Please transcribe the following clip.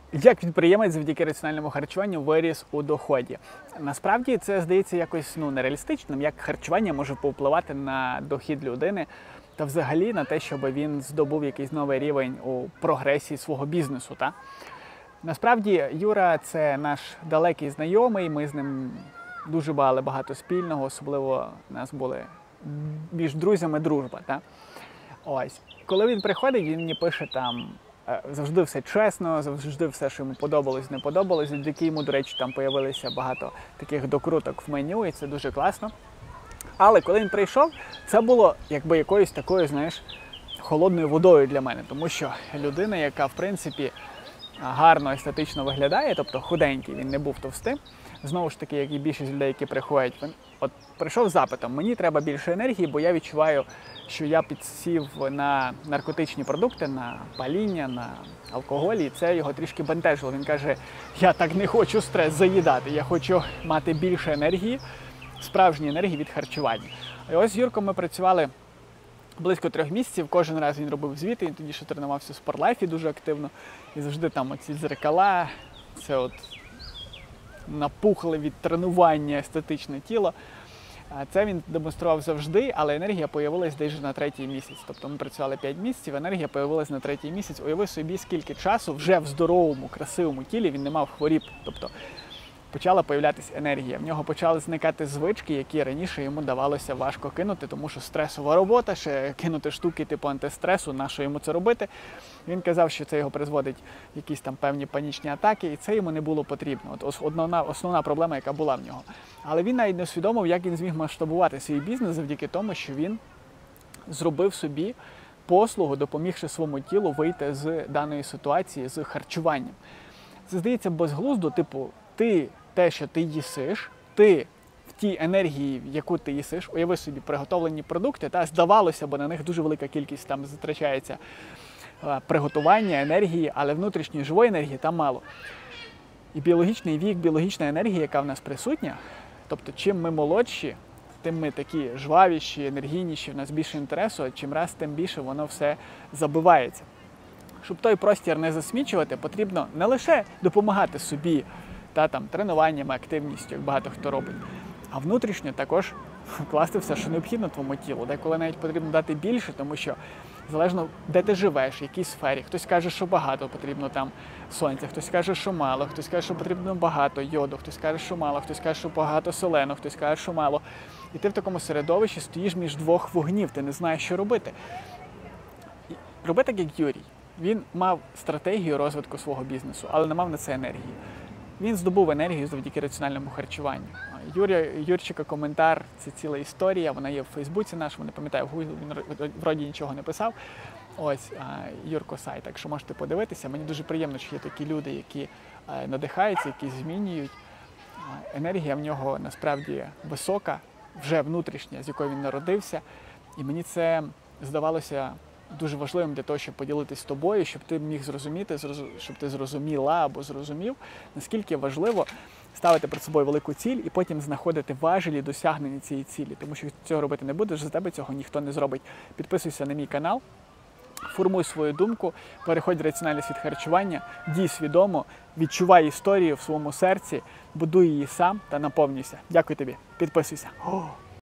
Як підприємець завдяки раціональному харчуванню виріс у доході? Насправді це здається якось нереалістичним, як харчування може повпливати на дохід людини та взагалі на те, щоб він здобув якийсь новий рівень у прогресії свого бізнесу. Насправді Юра – це наш далекий знайомий, ми з ним дуже мали багато спільного, особливо у нас були між друзями дружба. Ось. Коли він приходить, він мені пише там завжди все чесно, завжди все, що йому подобалось, не подобалось. Завдяки йому, до речі, там з'явилося багато таких докруток в меню, і це дуже класно. Але коли він прийшов, це було якби якоюсь такою, знаєш, холодною водою для мене. Тому що людина, яка, в принципі, гарно, естетично виглядає, тобто худенький, він не був товстим. Знову ж таки, як і більшість людей, які приходять, він прийшов з запитом, мені треба більше енергії, бо я відчуваю, що я підсів на наркотичні продукти, на паління, на алкоголь, і це його трішки бентежило. Він каже, я так не хочу стрес заїдати, я хочу мати більше енергії, справжньої енергії від харчування. І ось з Юрком ми працювали близько 3 місяців, кожен раз він робив звіти, він тоді ще тренувався в Спортлайфі дуже активно, і завжди там оці дзеркала, це от напухле від тренування естетичне тіло. Це він демонстрував завжди, але енергія з'явилась десь на 3-й місяць. Тобто ми працювали 5 місяців, енергія з'явилась на 3-й місяць. Уяви собі, скільки часу вже в здоровому, красивому тілі він не мав хворіб. Тобто почала з'являтися енергія. В нього почали зникати звички, які раніше йому давалося важко кинути, тому що стресова робота, ще кинути штуки типу антистресу, на що йому це робити. Він казав, що це його призводить в якісь там певні панічні атаки, і це йому не було потрібно. От основна проблема, яка була в нього. Але він навіть не усвідомив, як він зміг масштабувати свій бізнес завдяки тому, що він зробив собі послугу, допомігши своєму тілу вийти з даної ситуації, з харчуванням. Це здається безглуздо, типу, те, що ти їсиш, ти в тій енергії, яку ти їсиш, уяви собі приготовлені продукти, здавалося б, на них дуже велика кількість там затрачається приготування, енергії, але внутрішньої живої енергії там мало. І біологічний вік, біологічна енергія, яка в нас присутня, тобто чим ми молодші, тим ми такі жвавіші, енергійніші, в нас більше інтересу, а чим раз, тим більше воно все забивається. Щоб той простір не засмічувати, потрібно не лише допомагати собі тренуваннями, активністю, як багато хто робить, а внутрішньо також вкласти все, що необхідно твоєму тілу. Деколи навіть потрібно дати більше, тому що залежно, де ти живеш, в якій сфері. Хтось каже, що багато потрібно там сонця, хтось каже, що мало, хтось каже, що потрібно багато йоду, хтось каже, що мало, хтось каже, що багато селену, хтось каже, що мало. І ти в такому середовищі стоїш між двох вогнів, ти не знаєш, що робити. Роби так, як Юрій. Він мав стратегію розвитку свого бізнесу, але не мав на це енергії. Він здобув енергію завдяки раціональному харчуванню. Юрчика коментар – це ціла історія, вона є в Фейсбуці нашому, не пам'ятаю, в Гуглі він вроді нічого не писав. Ось Юрко сайт, так що можете подивитися. Мені дуже приємно, що є такі люди, які надихаються, які змінюють. Енергія в нього насправді висока, вже внутрішня, з якою він народився. І мені це здавалося дуже важливим для того, щоб поділитися з тобою, щоб ти міг зрозуміти, щоб ти зрозуміла або зрозумів, наскільки важливо ставити перед собою велику ціль і потім знаходити важелі досягнення цієї цілі. Тому що якщо цього робити не будеш, за тебе цього ніхто не зробить. Підписуйся на мій канал, формуй свою думку, переходь в раціональний світ харчування, дій свідомо, відчувай історію в своєму серці, будуй її сам та наповнюйся. Дякую тобі. Підписуйся.